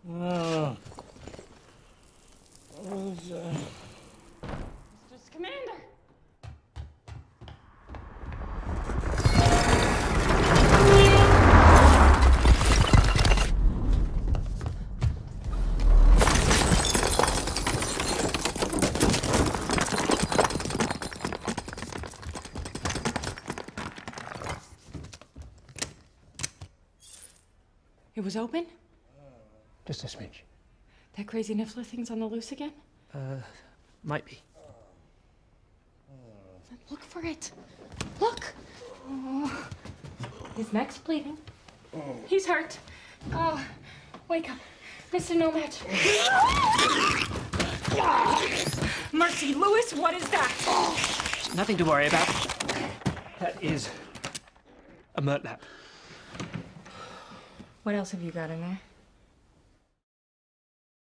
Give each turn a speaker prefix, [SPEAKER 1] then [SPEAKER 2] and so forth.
[SPEAKER 1] Mr. Scamander! It was open?
[SPEAKER 2] Just a smidge.
[SPEAKER 1] That crazy Niffler thing's on the loose again?
[SPEAKER 2] Might be.
[SPEAKER 1] Look for it. Look! Oh. His neck's bleeding. He's hurt. Oh, wake up. Mr. Nomad. Mercy, Lewis, what is that?
[SPEAKER 2] Nothing to worry about. That is a murtlap.
[SPEAKER 1] What else have you got in there?